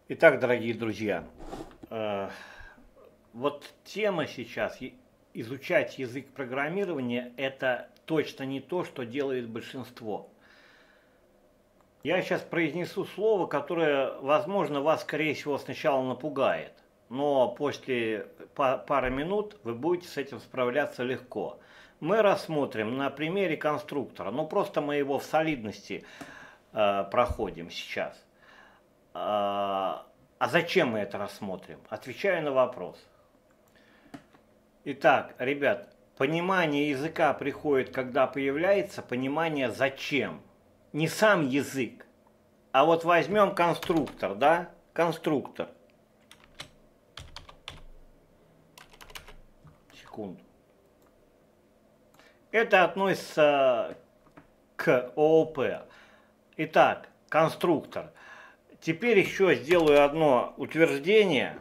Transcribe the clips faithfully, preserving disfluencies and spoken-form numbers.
Итак, дорогие друзья, э, вот тема сейчас и- изучать язык программирования – это точно не то, что делает большинство. Я сейчас произнесу слово, которое, возможно, вас, скорее всего, сначала напугает, но после па- пары минут вы будете с этим справляться легко. Мы рассмотрим на примере конструктора, ну просто мы его в солидности э, проходим сейчас. А а зачем мы это рассмотрим? Отвечаю на вопрос. Итак, ребят, понимание языка приходит, когда появляется понимание зачем. Не сам язык, а вот возьмем конструктор, да? Конструктор. Секунду. Это относится к ООП. Итак, конструктор. Теперь еще сделаю одно утверждение.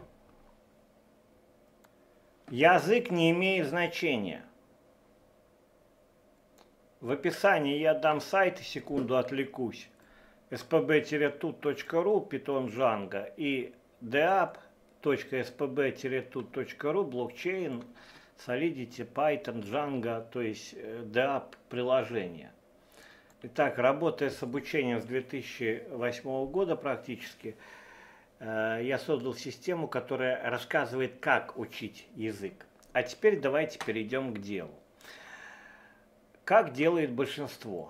Язык не имеет значения. В описании я дам сайты, секунду отвлекусь. эс пэ бэ тут точка ру, Python Django и deap точка эс пэ бэ тут точка ру, блокчейн, Solidity, Python, Django, то есть deap приложение. Итак, работая с обучением с две тысячи восьмого года практически, я создал систему, которая рассказывает, как учить язык. А теперь давайте перейдем к делу. Как делает большинство?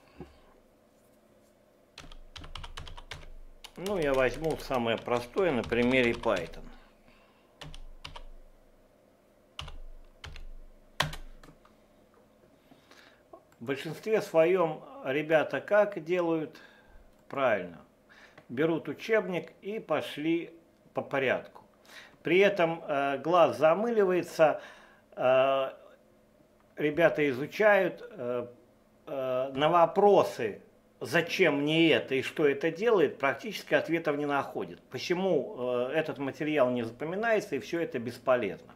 Ну, я возьму самое простое на примере Python. В большинстве своем ребята как делают? Правильно. Берут учебник и пошли по порядку. При этом э, глаз замыливается, э, ребята изучают э, э, на вопросы, зачем мне это и что это делает, практически ответов не находят. Почему э, этот материал не запоминается и все это бесполезно.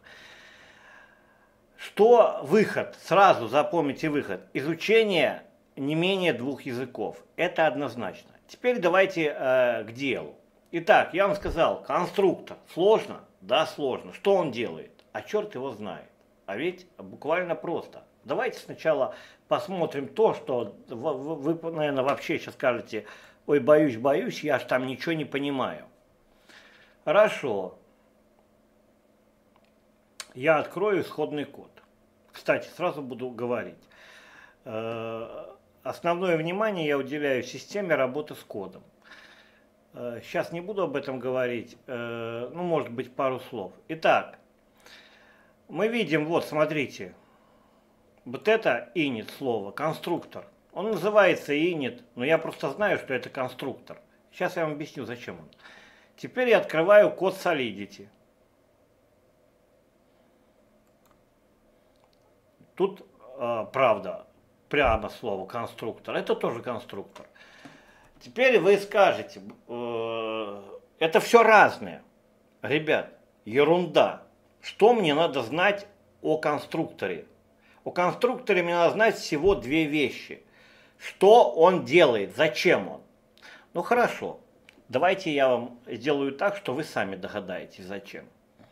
Что выход? Сразу запомните выход. Изучение не менее двух языков. Это однозначно. Теперь давайте э, к делу. Итак, я вам сказал, конструктор. Сложно? Да, сложно. Что он делает? А черт его знает. А ведь буквально просто. Давайте сначала посмотрим то, что вы, вы, наверное, вообще сейчас скажете, ой, боюсь, боюсь, я ж там ничего не понимаю. Хорошо. Я открою исходный код. Кстати, сразу буду говорить. Основное внимание я уделяю системе работы с кодом. Сейчас не буду об этом говорить, ну, может быть, пару слов. Итак, мы видим, вот, смотрите, вот это init слово, конструктор. Он называется init, но я просто знаю, что это конструктор. Сейчас я вам объясню, зачем он. Теперь я открываю код Solidity. Тут, э, правда, прямо слово конструктор. Это тоже конструктор. Теперь вы скажете, э, это все разное. Ребят, ерунда. Что мне надо знать о конструкторе? О конструкторе мне надо знать всего две вещи. Что он делает, зачем он? Ну хорошо, давайте я вам сделаю так, что вы сами догадаетесь, зачем.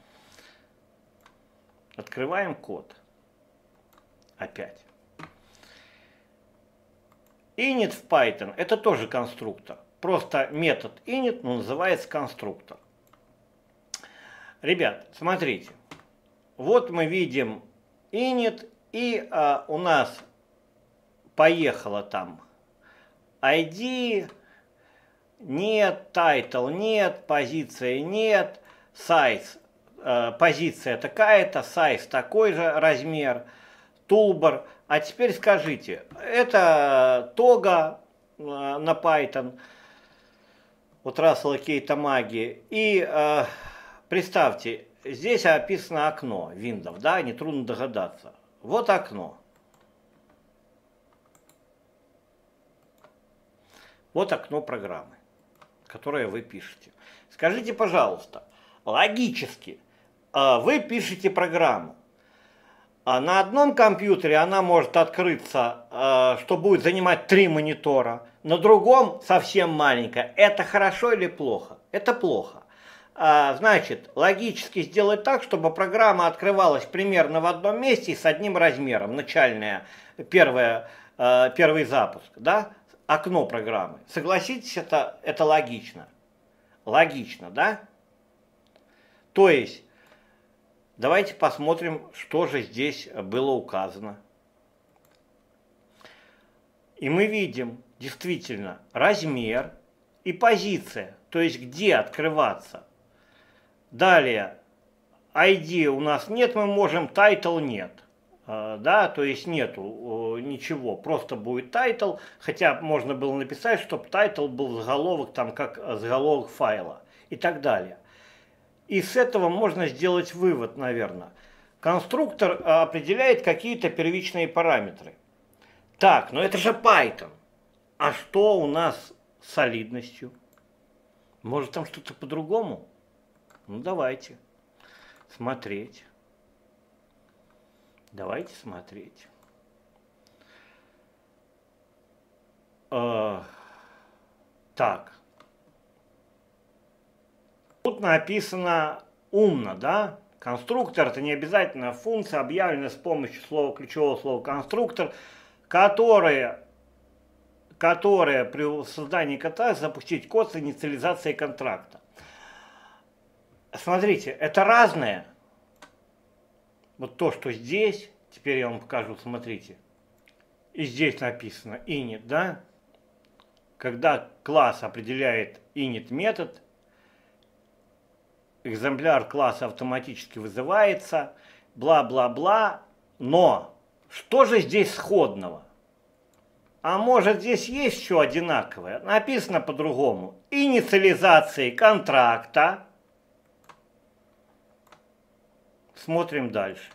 Открываем код. Опять. Init в Python это тоже конструктор. Просто метод init, но называется конструктор. Ребят, смотрите. Вот мы видим init, и а, у нас поехало там ай ди, нет, title нет, позиция нет, size, а, позиция такая-то, size такой же размер, toolbar. А теперь скажите, это тога на Python, вот Russell K. Tamagi, и э, представьте, здесь описано окно Windows, да, нетрудно догадаться. Вот окно. Вот окно программы, которое вы пишете. Скажите, пожалуйста, логически, э, вы пишете программу. А на одном компьютере она может открыться, что будет занимать три монитора, на другом совсем маленькая. Это хорошо или плохо? Это плохо. А, значит, логически сделать так, чтобы программа открывалась примерно в одном месте и с одним размером. Начальная, первая, э, первый запуск, да? Окно программы. Согласитесь, это, это логично. Логично, да? То есть, давайте посмотрим, что же здесь было указано. И мы видим, действительно, размер и позиция, то есть где открываться. Далее, ай ди у нас нет, мы можем, title нет. Да, то есть нету ничего, просто будет title, хотя можно было написать, чтобы title был заголовок, там как заголовок файла и так далее. И с этого можно сделать вывод, наверное. Конструктор определяет какие-то первичные параметры. Так, но это же Python. А что у нас с солидностью? Может там что-то по-другому? Ну давайте смотреть. Давайте смотреть. Э, так. Тут написано умно, да? Конструктор — это не обязательно функция, объявленная с помощью слова, ключевого слова конструктор, которая, которая при создании контракта запустить код с инициализацией контракта. Смотрите, это разное. Вот то, что здесь, теперь я вам покажу, смотрите. И здесь написано init, да? Когда класс определяет init метод, экземпляр класса автоматически вызывается, бла-бла-бла. Но что же здесь сходного? А может здесь есть еще одинаковое? Написано по-другому. Инициализации контракта. Смотрим дальше.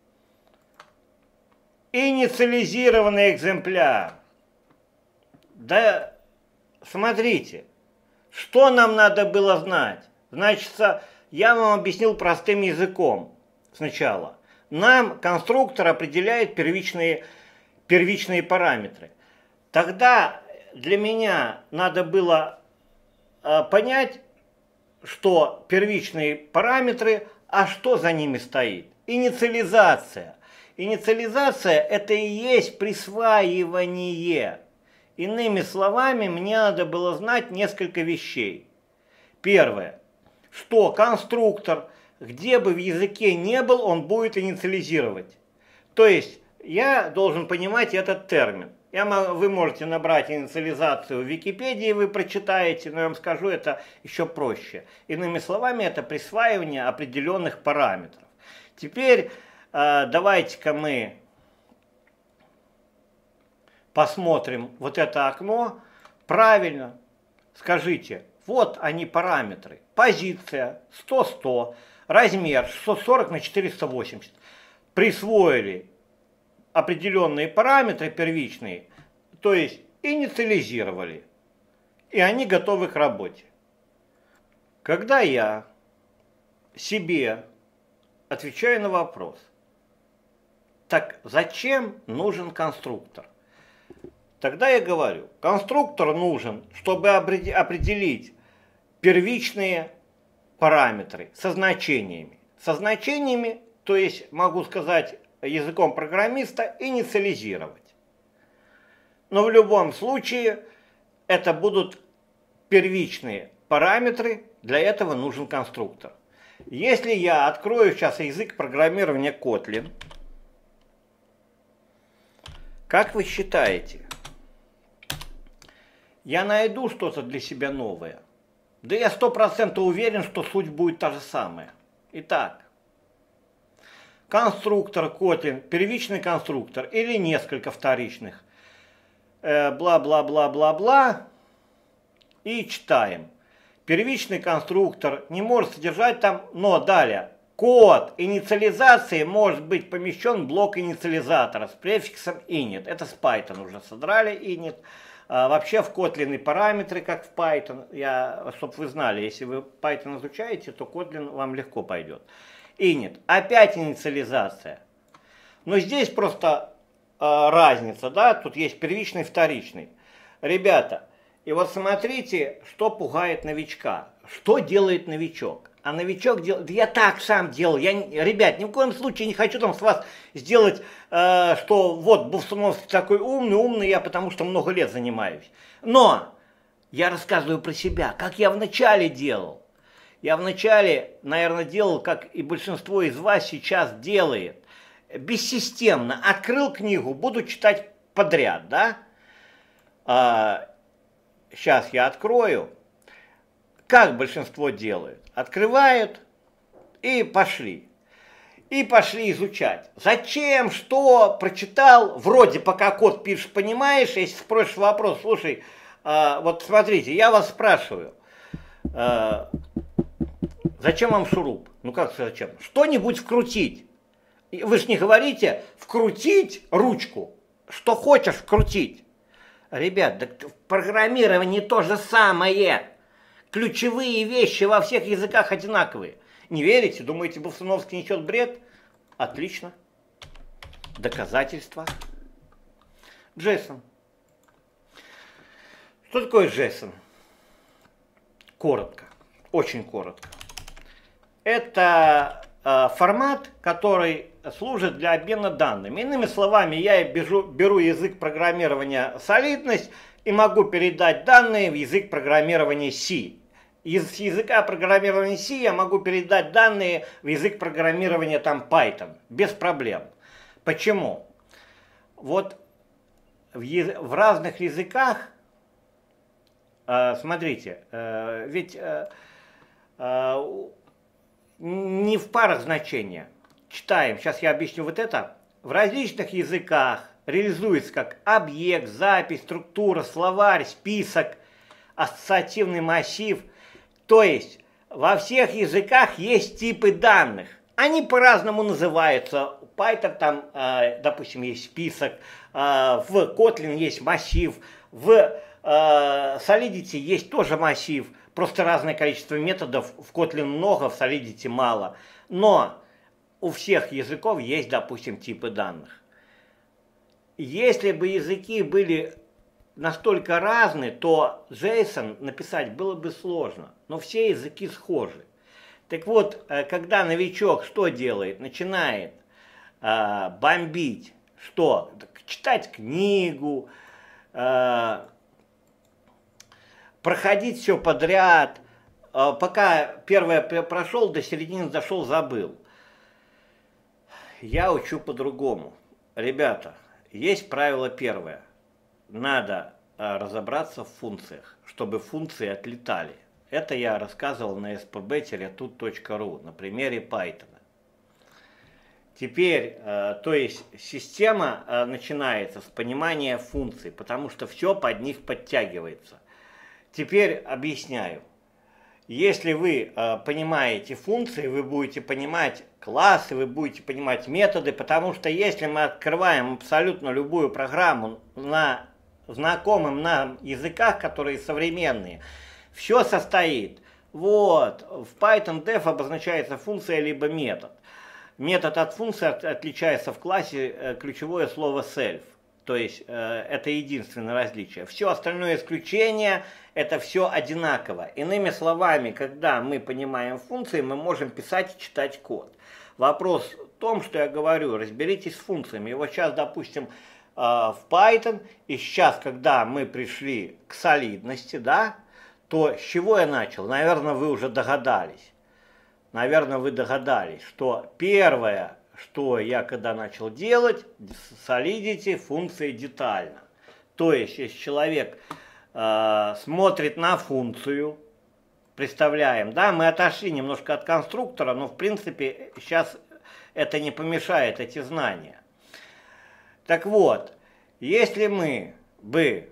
Инициализированный экземпляр. Да, смотрите, что нам надо было знать? Значит, я вам объяснил простым языком сначала. Нам конструктор определяет первичные, первичные параметры. Тогда для меня надо было э, понять, что первичные параметры, а что за ними стоит? Инициализация. Инициализация — это и есть присваивание. Иными словами, мне надо было знать несколько вещей. Первое, что конструктор, где бы в языке не был, он будет инициализировать. То есть я должен понимать этот термин. Я, вы можете набрать инициализацию в Википедии, вы прочитаете, но я вам скажу, это еще проще. Иными словами, это присваивание определенных параметров. Теперь э, давайте-ка мы посмотрим вот это окно. Правильно, скажите, вот они параметры. Позиция сто сто, размер шестьсот сорок на четыреста восемьдесят. Присвоили определенные параметры первичные, то есть инициализировали, и они готовы к работе. Когда я себе отвечаю на вопрос, так зачем нужен конструктор? Тогда я говорю, конструктор нужен, чтобы определить первичные параметры со значениями. Со значениями, то есть могу сказать языком программиста, инициализировать. Но в любом случае это будут первичные параметры, для этого нужен конструктор. Если я открою сейчас язык программирования Kotlin, как вы считаете, я найду что-то для себя новое? Да я сто процентов уверен, что суть будет та же самая. Итак, конструктор Kotlin, первичный конструктор или несколько вторичных, бла-бла-бла-бла-бла, и читаем. Первичный конструктор не может содержать там, но далее, код инициализации может быть помещен в блок инициализатора с префиксом init. Это с Python уже содрали init. А вообще в Kotlin и параметры, как в Python, я, чтобы вы знали, если вы Python изучаете, то Kotlin вам легко пойдет. Init. Опять инициализация. Но здесь просто э, разница, да, тут есть первичный, вторичный. Ребята, И вот смотрите, что пугает новичка. Что делает новичок? А новичок делает... Я так сам делал. Я, ребят, ни в коем случае не хочу там с вас сделать, э, что вот Бувсуновский такой умный, умный я, потому что много лет занимаюсь. Но я рассказываю про себя, как я вначале делал. Я вначале, наверное, делал, как и большинство из вас сейчас делает. Бессистемно. Открыл книгу, буду читать подряд, да? А, сейчас я открою. Как большинство делают? Открывают и пошли. И пошли изучать. Зачем, что, прочитал, вроде пока код пишешь, понимаешь, если спросишь вопрос, слушай, а, вот смотрите, я вас спрашиваю, а, зачем вам шуруп? Ну как зачем? Что-нибудь вкрутить. Вы же не говорите вкрутить ручку, что хочешь вкрутить. Ребят, да в программировании то же самое. Ключевые вещи во всех языках одинаковые. Не верите? Думаете, Бувсуновский несет бред? Отлично. Доказательства. JSON. Что такое JSON? Коротко. Очень коротко. Это э, формат, который служит для обмена данными. Иными словами, я беру, беру язык программирования солидность и могу передать данные в язык программирования C. Из языка программирования C я могу передать данные в язык программирования там Python. Без проблем. Почему? Вот в, яз... в разных языках, э, смотрите, э, ведь э, э, не в парах значения. Читаем, сейчас я объясню вот это. В различных языках реализуется как объект, запись, структура, словарь, список, ассоциативный массив. То есть во всех языках есть типы данных. Они по-разному называются. В Python там, допустим, есть список, в Kotlin есть массив, в Solidity есть тоже массив. Просто разное количество методов. В Kotlin много, в Solidity мало. Но у всех языков есть, допустим, типы данных. Если бы языки были настолько разные, то JSON написать было бы сложно. Но все языки схожи. Так вот, когда новичок что делает? Начинает э, бомбить, что? Читать книгу, э, проходить все подряд, э, пока первое прошел, до середины дошел, забыл. Я учу по-другому. Ребята, есть правило первое. Надо а, разобраться в функциях, чтобы функции отлетали. Это я рассказывал на эс пэ бэ тут точка ру на примере Python. Теперь, а, то есть система а, начинается с понимания функций, потому что все под них подтягивается. Теперь объясняю. Если вы э, понимаете функции, вы будете понимать классы, вы будете понимать методы, потому что если мы открываем абсолютно любую программу на знакомым нам языках, которые современные, все состоит. Вот, в Python def обозначается функция либо метод. Метод от функции от, отличается в классе э, ключевое слово self. То есть э, это единственное различие. Все остальное исключение, это все одинаково. Иными словами, когда мы понимаем функции, мы можем писать и читать код. Вопрос в том, что я говорю, разберитесь с функциями. И вот сейчас, допустим, э, в Python, и сейчас, когда мы пришли к солидности, да, то с чего я начал? Наверное, вы уже догадались. Наверное, вы догадались, что первое, что я когда начал делать, Solidity функции детально. То есть, если человек э, смотрит на функцию, представляем, да, мы отошли немножко от конструктора, но в принципе сейчас это не помешает, эти знания. Так вот, если мы бы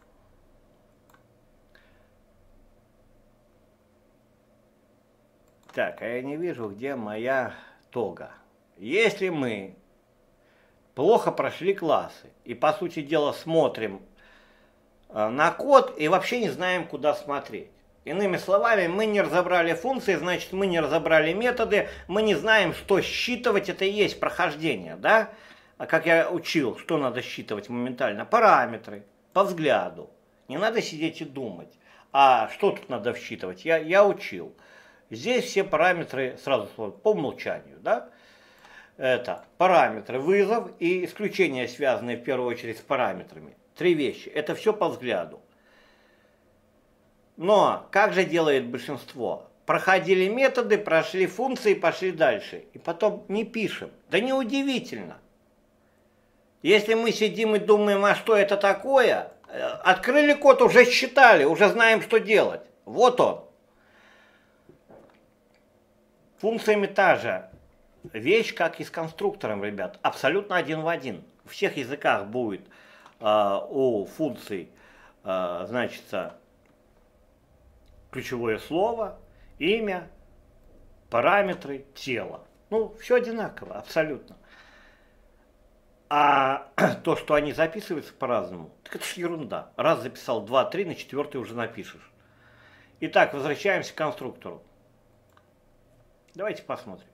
так, а я не вижу, где моя тога. Если мы плохо прошли классы и, по сути дела, смотрим на код и вообще не знаем, куда смотреть. Иными словами, мы не разобрали функции, значит, мы не разобрали методы, мы не знаем, что считывать, это и есть прохождение, да? А как я учил, что надо считывать моментально? Параметры, по взгляду. Не надо сидеть и думать. А что тут надо вsчитывать? Я, я учил. Здесь все параметры сразу по умолчанию, да? Это параметры, вызов и исключения, связанные в первую очередь с параметрами. Три вещи. Это все по взгляду. Но как же делает большинство? Проходили методы, прошли функции, пошли дальше. И потом не пишем. Да неудивительно. Если мы сидим и думаем, а что это такое, открыли код, уже считали, уже знаем, что делать. Вот он. Функциями та же вещь, как и с конструктором, ребят. Абсолютно один в один. В всех языках будет э, у функций, э, значится, ключевое слово, имя, параметры, тело. Ну, все одинаково, абсолютно. А то, что они записываются по-разному, так это ж ерунда. Раз записал, два, три, на четвертый уже напишешь. Итак, возвращаемся к конструктору. Давайте посмотрим.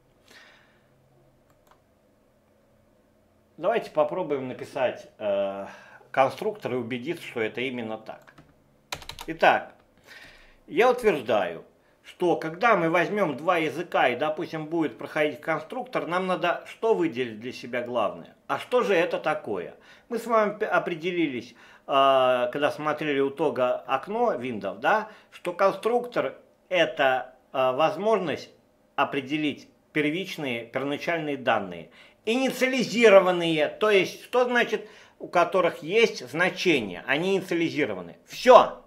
Давайте попробуем написать э, конструктор и убедиться, что это именно так. Итак, я утверждаю, что когда мы возьмем два языка и, допустим, будет проходить конструктор, нам надо что выделить для себя главное? А что же это такое? Мы с вами определились, э, когда смотрели у Тога окно Windows, да, что конструктор это э, возможность определить первичные, первоначальные данные. Инициализированные, то есть, что значит, у которых есть значение, они инициализированы. Все.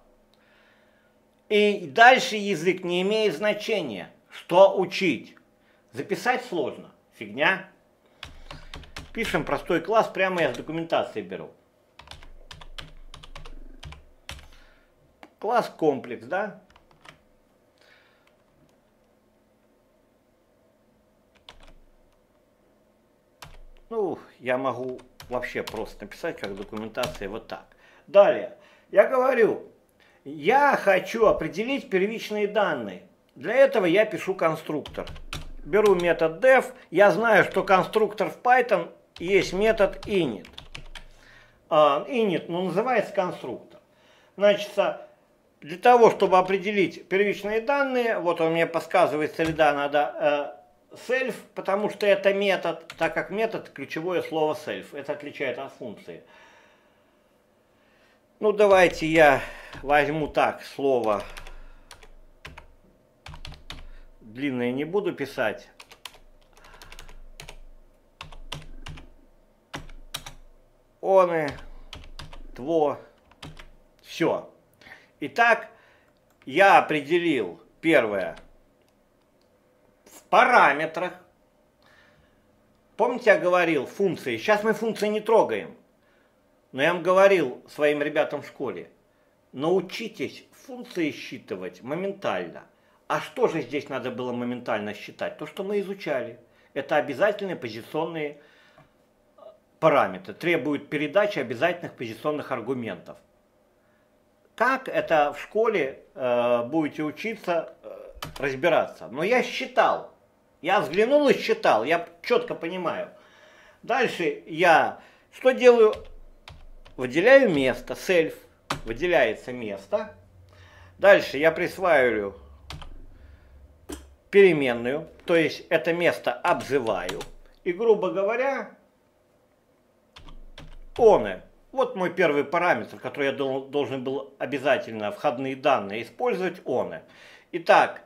И дальше язык не имеет значения. Что учить? Записать сложно. Фигня. Пишем простой класс, прямо я с документации беру. Класс комплекс, да? Ну, я могу вообще просто написать, как документация, вот так. Далее, я говорю, я хочу определить первичные данные. Для этого я пишу конструктор. Беру метод def, я знаю, что конструктор в Python есть метод init. А, init, ну, называется конструктор. Значит, для того, чтобы определить первичные данные, вот он мне подсказывает, среда надо... Э, self, потому что это метод, так как метод ключевое слово self. Это отличает от функции. Ну, давайте я возьму так слово. Длинное не буду писать. Он, тво. Все. Итак, я определил первое. В параметрах. Помните, я говорил функции. Сейчас мы функции не трогаем. Но я вам говорил своим ребятам в школе. Научитесь функции считывать моментально. А что же здесь надо было моментально считать? То, что мы изучали. Это обязательные позиционные параметры. Требуют передачи обязательных позиционных аргументов. Как это в школе э, будете учиться э, разбираться? Но я считал. Я взглянул и считал, я четко понимаю. Дальше я что делаю? Выделяю место, self, выделяется место. Дальше я присваиваю переменную, то есть это место обзываю. И, грубо говоря, он. Вот мой первый параметр, который я должен был обязательно входные данные использовать, он. Итак,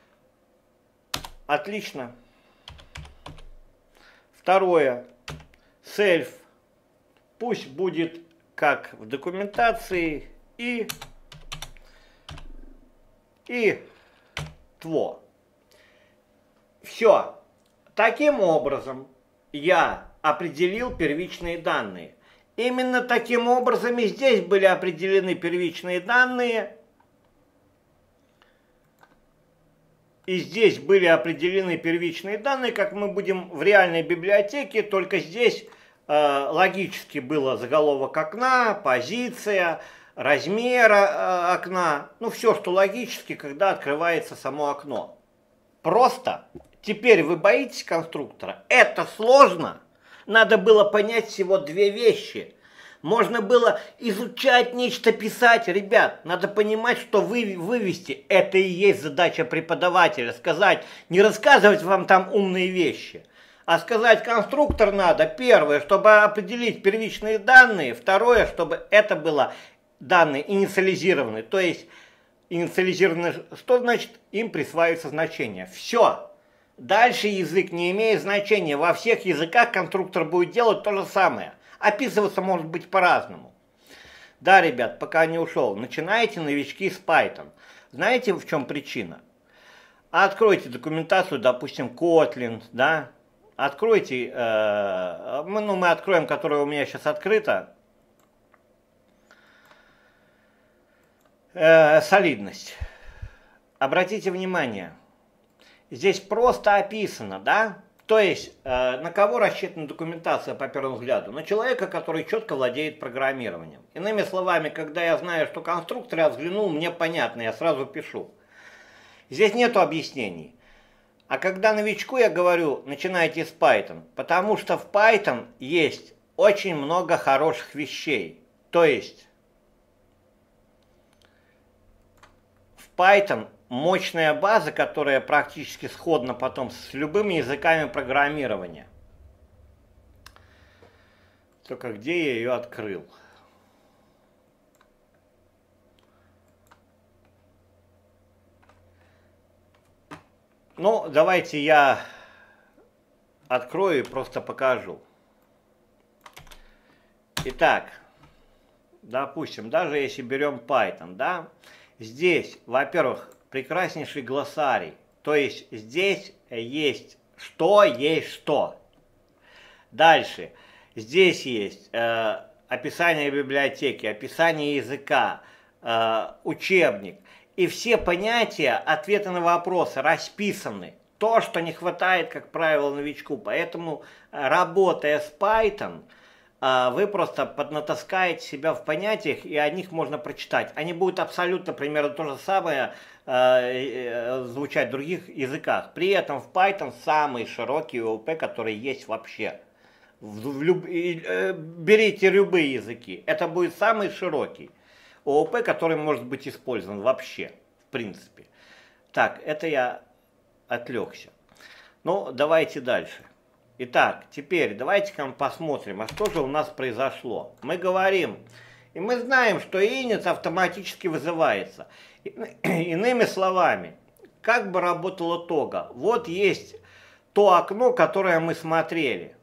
отлично. Второе. Self. Пусть будет как в документации и, и тво. Все. Таким образом я определил первичные данные. Именно таким образом и здесь были определены первичные данные. И здесь были определены первичные данные, как мы будем в реальной библиотеке, только здесь э, логически было заголовок окна, позиция, размер э, окна, ну все, что логически, когда открывается само окно. Просто. Теперь вы боитесь конструктора? Это сложно. Надо было понять всего две вещи. Можно было изучать нечто, писать. Ребят, надо понимать, что вы, вывести это и есть задача преподавателя. Сказать, не рассказывать вам там умные вещи, а сказать, конструктор надо, первое, чтобы определить первичные данные, второе, чтобы это было данные инициализированные. То есть инициализированные, что значит? Им присваивается значение. Все. Дальше язык не имеет значения. Во всех языках конструктор будет делать то же самое. Описываться может быть по-разному. Да, ребят, пока не ушел. Начинаете новички с Python. Знаете, в чем причина? Откройте документацию, допустим, Kotlin, да? Откройте, э, мы, ну, мы откроем, которая у меня сейчас открыта. Э, солидность. Обратите внимание, здесь просто описано, да? То есть, э, на кого рассчитана документация по первому взгляду? На человека, который четко владеет программированием. Иными словами, когда я знаю, что конструктор, я взглянул, мне понятно, я сразу пишу. Здесь нету объяснений. А когда новичку я говорю, начинайте с Python, потому что в Python есть очень много хороших вещей. То есть, в Python мощная база, которая практически сходна потом с любыми языками программирования. Только где я ее открыл? Ну, давайте я открою и просто покажу. Итак, допустим, даже если берем Python, да, здесь, во-первых, прекраснейший глоссарий. То есть здесь есть что, есть что. Дальше. Здесь есть э, описание библиотеки, описание языка, э, учебник. И все понятия, ответы на вопросы расписаны. То, что не хватает, как правило, новичку. Поэтому, работая с Python, вы просто поднатаскаете себя в понятиях, и о них можно прочитать. Они будут абсолютно примерно то же самое э, звучать в других языках. При этом в Python самый широкий ООП, который есть вообще. В, в люб, э, берите любые языки. Это будет самый широкий ООП, который может быть использован вообще, в принципе. Так, это я отвлекся. Ну, давайте дальше. Итак, теперь давайте-ка посмотрим, а что же у нас произошло. Мы говорим, и мы знаем, что init автоматически вызывается. Иными словами, как бы работала тога. Вот есть то окно, которое мы смотрели.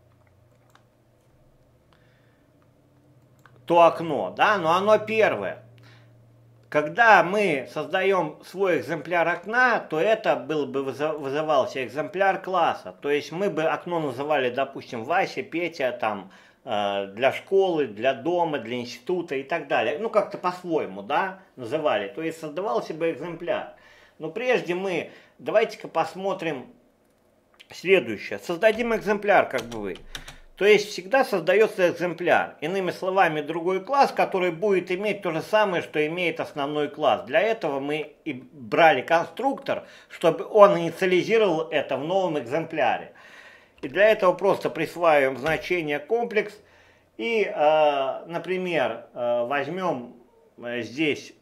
То окно, да, но оно первое. Когда мы создаем свой экземпляр окна, то это был бы вызывался экземпляр класса. То есть мы бы окно называли, допустим, Вася, Петя, там, э, для школы, для дома, для института и так далее. Ну, как-то по-своему, да, называли. То есть создавался бы экземпляр. Но прежде мы, давайте-ка посмотрим следующее. Создадим экземпляр, как бы вы. То есть всегда создается экземпляр. Иными словами, другой класс, который будет иметь то же самое, что имеет основной класс. Для этого мы и брали конструктор, чтобы он инициализировал это в новом экземпляре. И для этого просто присваиваем значение комплекс. И, э, например, э, возьмем здесь,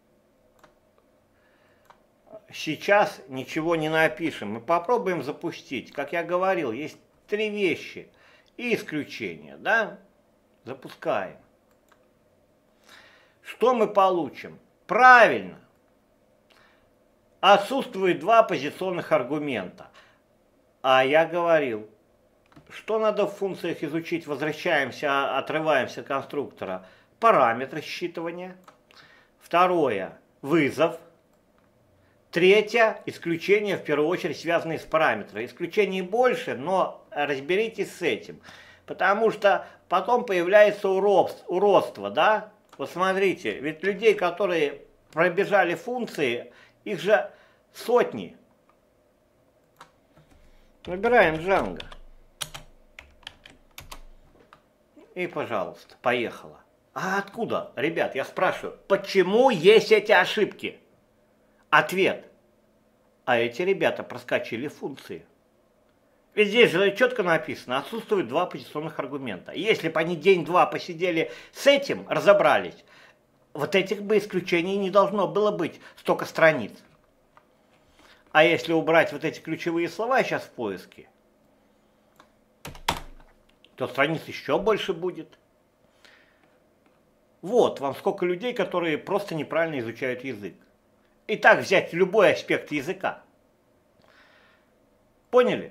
сейчас ничего не напишем. Мы попробуем запустить. Как я говорил, есть три вещи. И исключение, да? Запускаем. Что мы получим? Правильно. Отсутствует два позиционных аргумента. А я говорил, что надо в функциях изучить? Возвращаемся, отрываемся от конструктора. Параметры считывания. Второе. Вызов. Третье, исключения, в первую очередь, связанные с параметрами. Исключений больше, но разберитесь с этим. Потому что потом появляется уродство, да? Вот смотрите, ведь людей, которые пробежали функции, их же сотни. Выбираем Django. И, пожалуйста, поехала. А откуда, ребят, я спрашиваю, почему есть эти ошибки? Ответ. А эти ребята проскочили функции. Ведь здесь же четко написано, отсутствует два позиционных аргумента. Если бы они день-два посидели с этим, разобрались, вот этих бы исключений не должно было быть столько страниц. А если убрать вот эти ключевые слова сейчас в поиске, то страниц еще больше будет. Вот вам сколько людей, которые просто неправильно изучают язык. И так взять любой аспект языка. Поняли?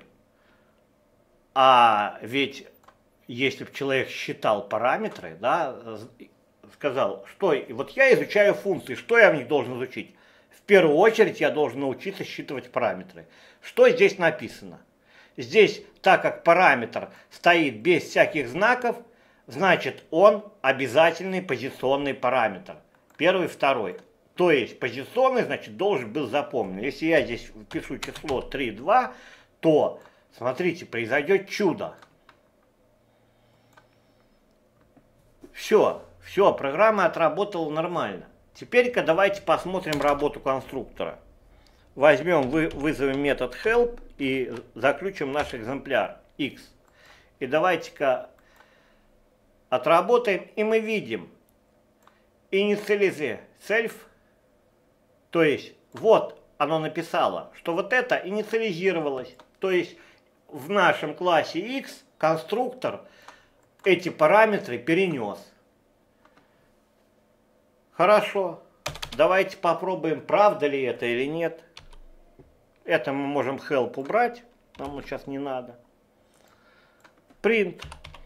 А ведь если бы человек считал параметры, да, сказал, что вот я изучаю функции, что я в них должен изучить? В первую очередь я должен научиться считывать параметры. Что здесь написано? Здесь, так как параметр стоит без всяких знаков, значит он обязательный позиционный параметр. Первый, второй. То есть позиционный, значит, должен был запомнен. Если я здесь пишу число три, два, то, смотрите, произойдет чудо. Все, все, программа отработала нормально. Теперь-ка давайте посмотрим работу конструктора. Возьмем, вы, вызовем метод help и заключим наш экземпляр x. И давайте-ка отработаем, и мы видим initialize self, то есть вот оно написало, что вот это инициализировалось. То есть в нашем классе x конструктор эти параметры перенес. Хорошо. Давайте попробуем, правда ли это или нет. Это мы можем help убрать. Нам сейчас не надо. Print.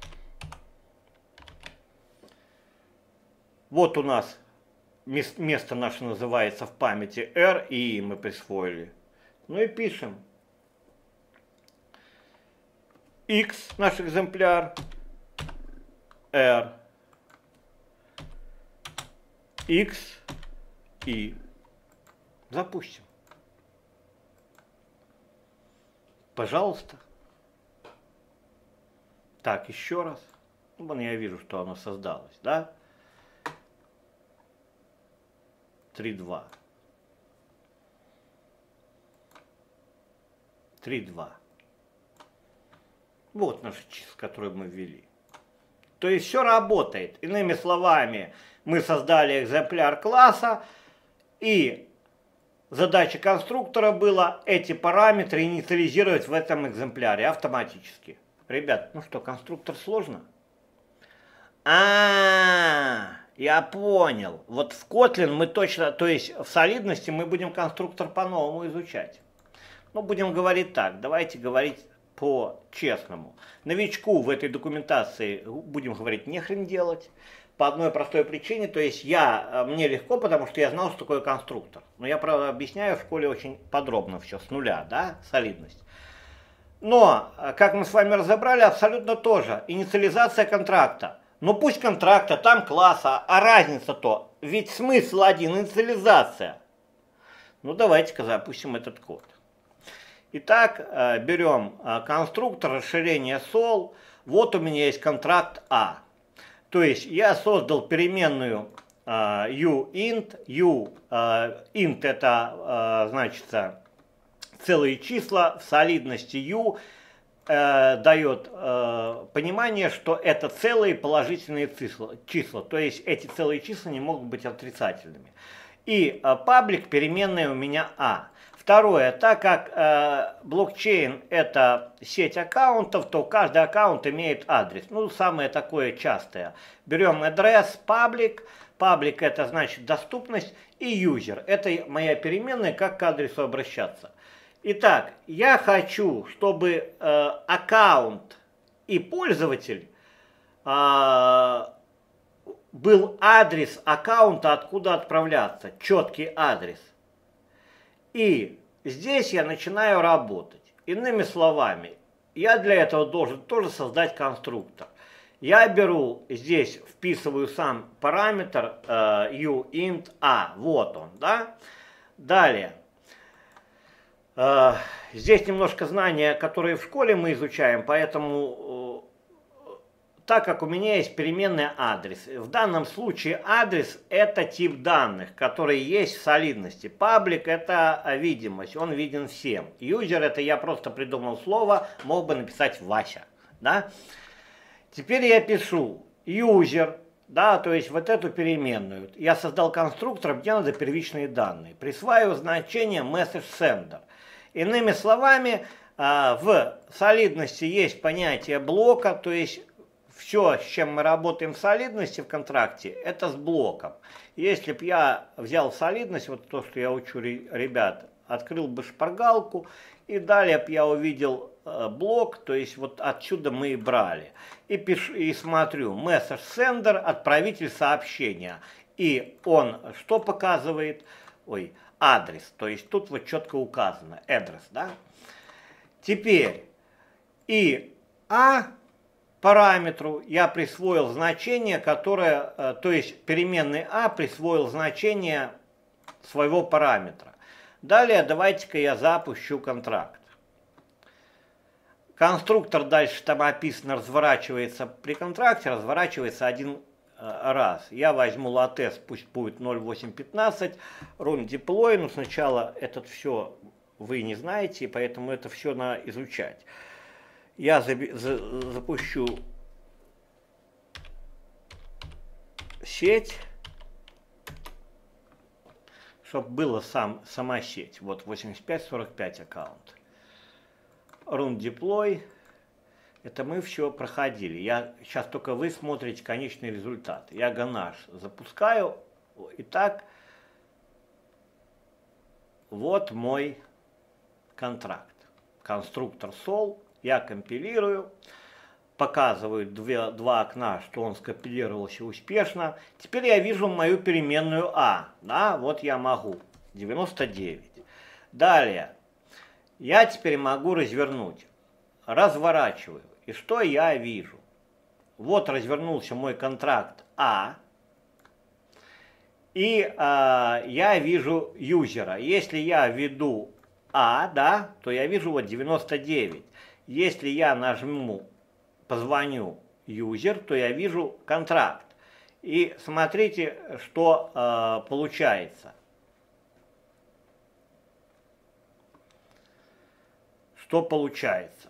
Вот у нас место наше называется в памяти R, и мы присвоили. Ну и пишем. X наш экземпляр. R. X. И. Запустим. Пожалуйста. Так, еще раз. Вон я вижу, что оно создалось, да? три, два. три, два. Вот наши числа, которые мы ввели. То есть все работает. Иными словами, мы создали экземпляр класса, и задача конструктора была эти параметры инициализировать в этом экземпляре автоматически. Ребят, ну что, конструктор сложно? А-а-а, я понял. Вот в Kotlin мы точно, то есть в солидности мы будем конструктор по-новому изучать. Ну, будем говорить так, давайте говорить по-честному. Новичку в этой документации будем говорить не хрен делать. По одной простой причине, то есть я, мне легко, потому что я знал, что такое конструктор. Но я, правда, объясняю в школе очень подробно все, с нуля, да, солидность. Но, как мы с вами разобрали, абсолютно тоже. Инициализация контракта. Ну пусть контракта, там класса, а разница-то? Ведь смысл один, инициализация. Ну давайте-ка запустим этот код. Итак, берем конструктор расширение sol. Вот у меня есть контракт A. То есть я создал переменную uint. uint это значит целые числа, в солидности u дает понимание, что это целые положительные числа, числа. То есть эти целые числа не могут быть отрицательными. И паблик переменная у меня a. Второе, так как э, блокчейн это сеть аккаунтов, то каждый аккаунт имеет адрес. Ну, самое такое частое. Берем адрес, public. Public это значит доступность. И user. Это моя переменная, как к адресу обращаться. Итак, я хочу, чтобы э, аккаунт и пользователь э, был адрес аккаунта, откуда отправляться. Четкий адрес. И здесь я начинаю работать. Иными словами, я для этого должен тоже создать конструктор. Я беру здесь, вписываю сам параметр э, uint a. Вот он, да? Далее. Э, здесь немножко знания, которые в школе мы изучаем, поэтому э, так как у меня есть переменная адрес. В данном случае адрес это тип данных, который есть в солидности. Паблик это видимость, он виден всем. Юзер это я просто придумал слово, мог бы написать Вася. Да? Теперь я пишу user, да, то есть вот эту переменную. Я создал конструктор, где надо первичные данные. Присваиваю значение message_sender. Иными словами, в солидности есть понятие блока, то есть все, с чем мы работаем в солидности в контракте, это с блоком. Если бы я взял солидность, вот то, что я учу ребят, открыл бы шпаргалку, и далее бы я увидел блок, то есть вот отсюда мы и брали. И пишу, и смотрю, message sender, отправитель сообщения. И он что показывает? Ой, адрес. То есть тут вот четко указано, адрес, да? Теперь и а параметру я присвоил значение, которое, то есть переменный а присвоил значение своего параметра. Далее давайте-ка я запущу контракт. Конструктор дальше там описано разворачивается при контракте, разворачивается один раз. Я возьму латес, пусть будет ноль восемь пятнадцать, run deploy, но сначала это все вы не знаете, поэтому это все надо изучать. Я за, за, запущу сеть, чтобы была сам, сама сеть. Вот восемьдесят пять сорок пять аккаунт. Run deploy. Это мы все проходили. Я, сейчас только вы смотрите конечный результат. Я ганаш запускаю. Итак, вот мой контракт. Конструктор sol. Я компилирую. Показываю две, два окна, что он скомпилировался успешно. Теперь я вижу мою переменную а. Да, вот я могу. девяносто девять. Далее. Я теперь могу развернуть. Разворачиваю. И что я вижу? Вот развернулся мой контракт А. И а, я вижу юзера. Если я введу А, да, то я вижу вот девяносто девять. Если я нажму, позвоню юзер, то я вижу контракт. И смотрите, что а, получается. Что получается?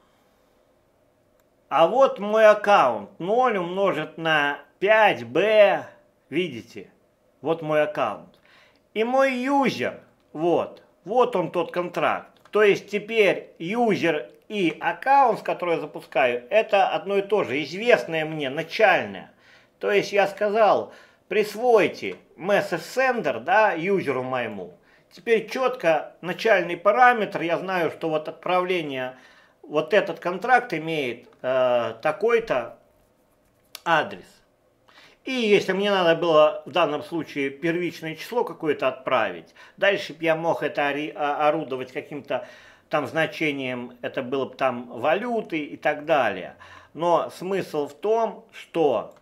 А вот мой аккаунт. ноль умножить на пять бэ. Видите? Вот мой аккаунт. И мой юзер. Вот. Вот он тот контракт. То есть теперь юзер и аккаунт, с которого я запускаю, это одно и то же. Известное мне, начальное. То есть я сказал, присвойте message sender, да, юзеру моему. Теперь четко начальный параметр. Я знаю, что вот отправление... Вот этот контракт имеет э, такой-то адрес. И если мне надо было в данном случае первичное число какое-то отправить, дальше я мог это орудовать каким-то там значением, это было бы там валюты и так далее. Но смысл в том, что...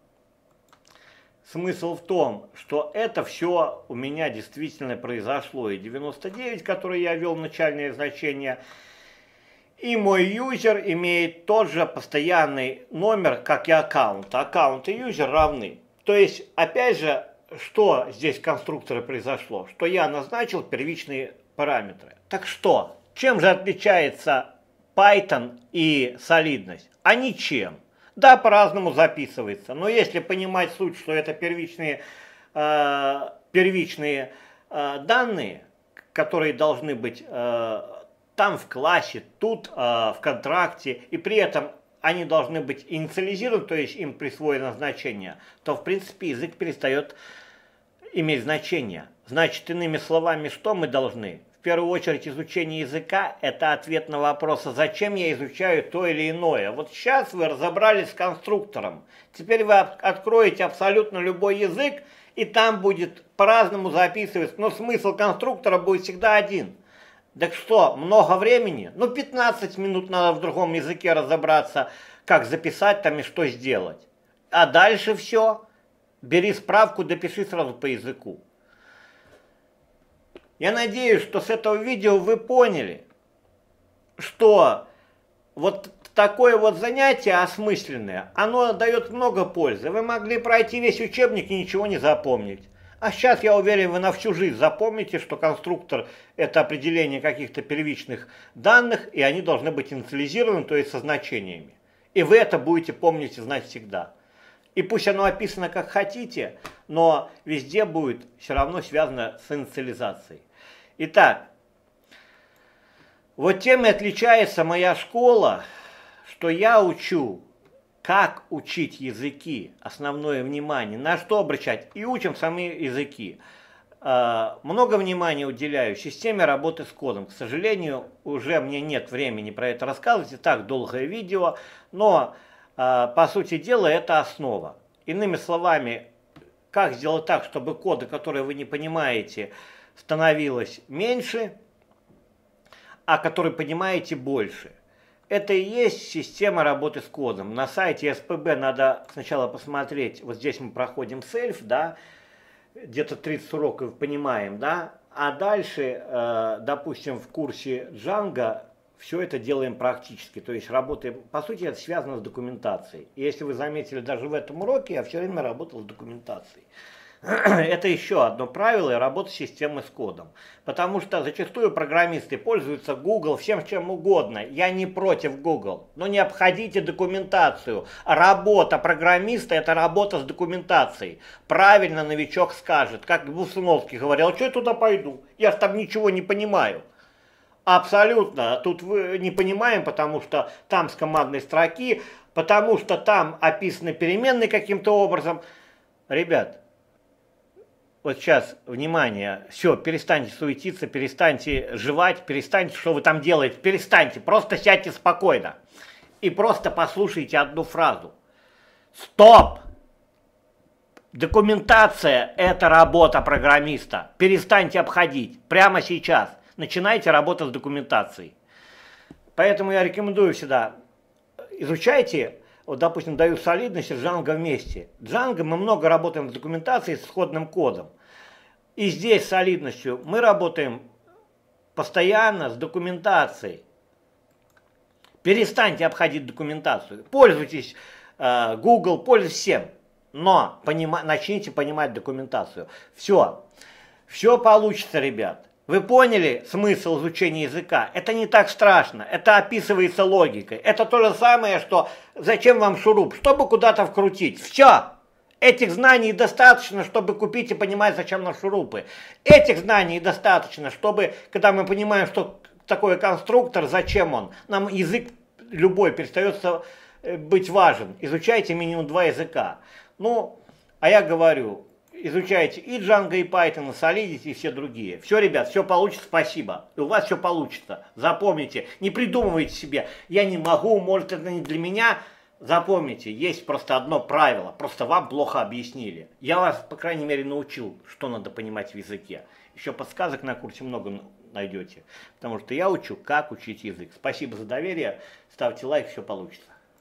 Смысл в том, что это все у меня действительно произошло. И девяносто девять, который я ввел начальное значение... И мой юзер имеет тот же постоянный номер, как и аккаунт. Аккаунт и юзер равны. То есть, опять же, что здесь в конструкторе произошло? Что я назначил первичные параметры. Так что? Чем же отличается Python и солидность? А ничем. Да, по-разному записывается. Но если понимать суть, что это первичные, э, первичные э, данные, которые должны быть... Э, там в классе, тут э, в контракте, и при этом они должны быть инициализированы, то есть им присвоено значение, то в принципе язык перестает иметь значение. Значит, иными словами, что мы должны? В первую очередь изучение языка – это ответ на вопрос, зачем я изучаю то или иное. Вот сейчас вы разобрались с конструктором. Теперь вы откроете абсолютно любой язык, и там будет по-разному записываться, но смысл конструктора будет всегда один. Так что, много времени? Ну, пятнадцать минут надо в другом языке разобраться, как записать там и что сделать. А дальше все. Бери справку, допиши сразу по языку. Я надеюсь, что с этого видео вы поняли, что вот такое вот занятие осмысленное, оно дает много пользы. Вы могли пройти весь учебник и ничего не запомнить. А сейчас, я уверен, вы на всю жизнь запомните, что конструктор – это определение каких-то первичных данных, и они должны быть инициализированы, то есть со значениями. И вы это будете помнить и знать всегда. И пусть оно описано как хотите, но везде будет все равно связано с инициализацией. Итак, вот тем и отличается моя школа, что я учу, как учить языки, основное внимание, на что обращать, и учим сами языки. Много внимания уделяю системе работы с кодом. К сожалению, уже мне нет времени про это рассказывать, и так долгое видео, но по сути дела это основа. Иными словами, как сделать так, чтобы коды, которые вы не понимаете, становилось меньше, а которые понимаете больше. Это и есть система работы с кодом. На сайте эс пэ бэ надо сначала посмотреть, вот здесь мы проходим сельф, да, где-то тридцать уроков понимаем, да, а дальше, э, допустим, в курсе Django все это делаем практически, то есть работаем, по сути, это связано с документацией. И если вы заметили, даже в этом уроке я все время работал с документацией. Это еще одно правило работы системы с кодом. Потому что зачастую программисты пользуются Google всем чем угодно. Я не против Google, но не обходите документацию. Работа программиста – это работа с документацией. Правильно новичок скажет, как Бусуновский говорил: а что я туда пойду? Я же там ничего не понимаю. Абсолютно. Тут мы не понимаем, потому что там с командной строки, потому что там описаны переменные каким-то образом. Ребят, вот сейчас, внимание, все, перестаньте суетиться, перестаньте жевать, перестаньте, что вы там делаете, перестаньте, просто сядьте спокойно и просто послушайте одну фразу. Стоп! Документация – это работа программиста. Перестаньте обходить прямо сейчас. Начинайте работать с документацией. Поэтому я рекомендую всегда, изучайте. Вот, допустим, даю солидность и Django вместе. Django мы много работаем с документацией, с исходным кодом. И здесь с солидностью мы работаем постоянно с документацией. Перестаньте обходить документацию. Пользуйтесь э, Google, пользуйтесь всем. Но понима, начните понимать документацию. Все. Все получится, ребят. Вы поняли смысл изучения языка? Это не так страшно, это описывается логикой. Это то же самое, что зачем вам шуруп? Чтобы куда-то вкрутить. Все. Этих знаний достаточно, чтобы купить и понимать, зачем нам шурупы. Этих знаний достаточно, чтобы, когда мы понимаем, что такое конструктор, зачем он, нам язык любой перестает быть важен. Изучайте минимум два языка. Ну, а я говорю... Изучайте и Django, и Python, и Solidity, и все другие. Все, ребят, все получится, спасибо. И у вас все получится. Запомните, не придумывайте себе, я не могу, может это не для меня. Запомните, есть просто одно правило, просто вам плохо объяснили. Я вас, по крайней мере, научил, что надо понимать в языке. Еще подсказок на курсе много найдете, потому что я учу, как учить язык. Спасибо за доверие, ставьте лайк, все получится.